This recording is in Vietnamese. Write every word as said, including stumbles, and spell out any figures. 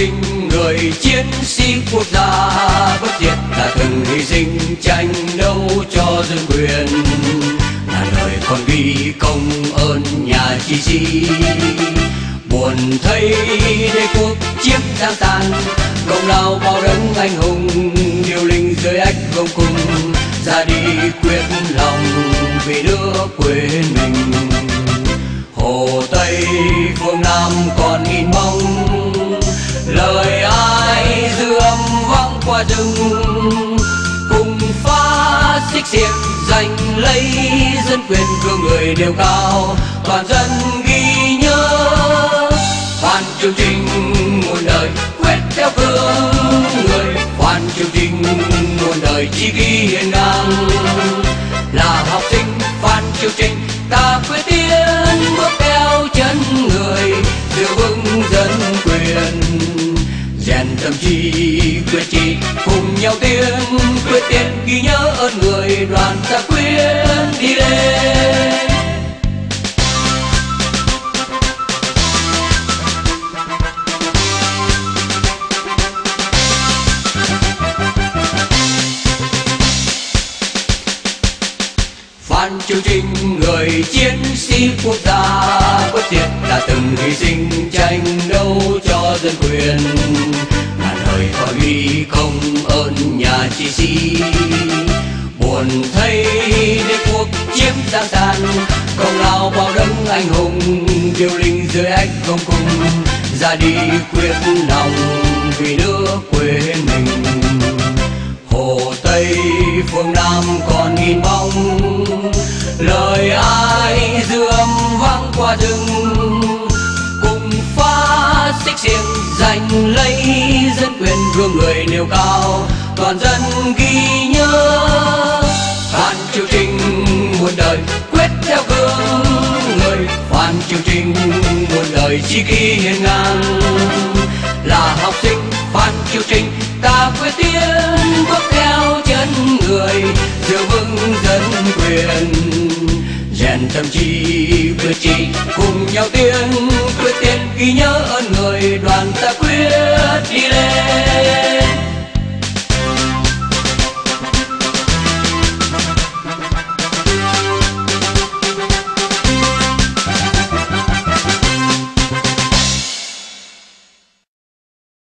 Trinh, người chiến sĩ quốc gia bất diệt đã từng hy sinh tranh đấu cho dân quyền, ngàn lời còn ghi công ơn nhà chí sĩ. Buồn thấy đế quốc chiếm đang tàn, công lao bao đấng anh hùng điêu linh dưới ách gông cùng, ra đi quyết lòng vì nước quê mình. Hồ Tây phương Nam còn in bóng, lời ai dư âm vang qua rừng, cùng phá xích xiềng giành lấy dân quyền cương người đều cao, toàn dân ghi nhớ. Phan Châu Trinh muôn đời quyết theo gương người, Phan Châu Trinh muôn đời chỉ ghi hiên ngang. Là học sinh Phan Châu Trinh ta quyết tiến bước theo chân người, giữ vững dân quyền. Rèn tâm trí quyết chí cùng nhau tiến, quyết tiến ghi nhớ ơn người, đoàn ta quyết đi lên. Phan Châu Trinh, người chiến sĩ quốc gia bất diệt đã từng hy sinh tranh đấu cho dân quyền, ngàn lời còn ghi công ơn nhà chí sĩ. Buồn thấy đế quốc chiếm giang tàn, công lao bao đấng anh hùng điêu linh dưới ách gông cùng, ra đi quyết lòng vì nước quê mình. Hồ Tây phương Nam còn in bóng, lời ai dư âm vang qua rừng, cùng phá xích xiềng giành lấy dân quyền gương người nêu cao, toàn dân ghi nhớ. Phan Châu Trinh muôn đời quyết theo gương người, Phan Châu Trinh muôn đời chỉ ghi hiên ngang.